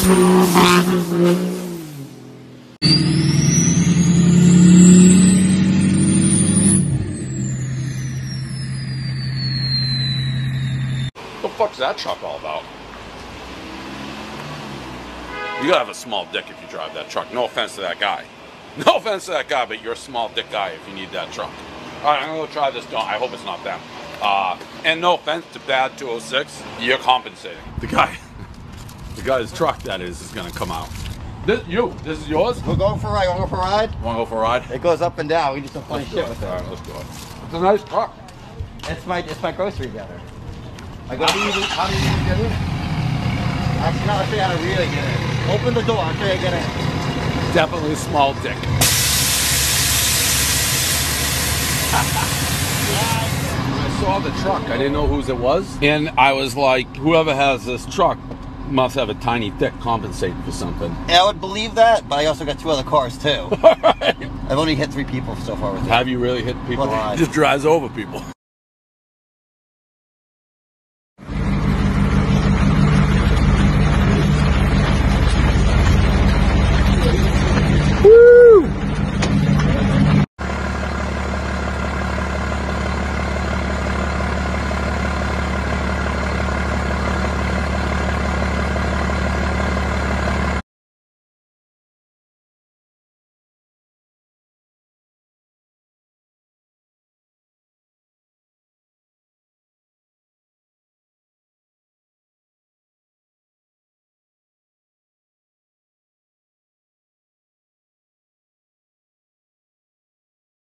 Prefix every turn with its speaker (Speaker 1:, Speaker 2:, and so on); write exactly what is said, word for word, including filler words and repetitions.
Speaker 1: What the fuck's that truck all about? You gotta have a small dick if you drive that truck. No offense to that guy. No offense to that guy, but you're a small dick guy if you need that truck. Alright, I'm gonna go try this. Don't. I hope it's not them. Uh, and no offense to Bad two oh six, you're compensating. The guy, the guy's truck that is, is gonna come out. This, you, this is yours?
Speaker 2: We're going for a ride. Want to go for a ride?
Speaker 1: Wanna go for a ride?
Speaker 2: It goes up and down. We do some funny
Speaker 1: Let's
Speaker 2: shit
Speaker 1: do
Speaker 2: with
Speaker 1: it.
Speaker 2: it.
Speaker 1: Alright, let's do it. It's a nice truck.
Speaker 2: It's my it's my grocery getter. I go. How do you even, how do you even get in? Actually, no, I'll show you how to really get in. Open the door. I'll show you how to get in.
Speaker 1: Definitely a small dick. I saw the truck. I didn't know whose it was. And I was like, whoever has this truck must have a tiny dick compensating for something.
Speaker 2: Yeah, I would believe that, but I also got two other cars too.
Speaker 1: All right.
Speaker 2: I've only hit three people so far with it.
Speaker 1: Have you really hit people?
Speaker 2: Well,
Speaker 1: He just drives over people.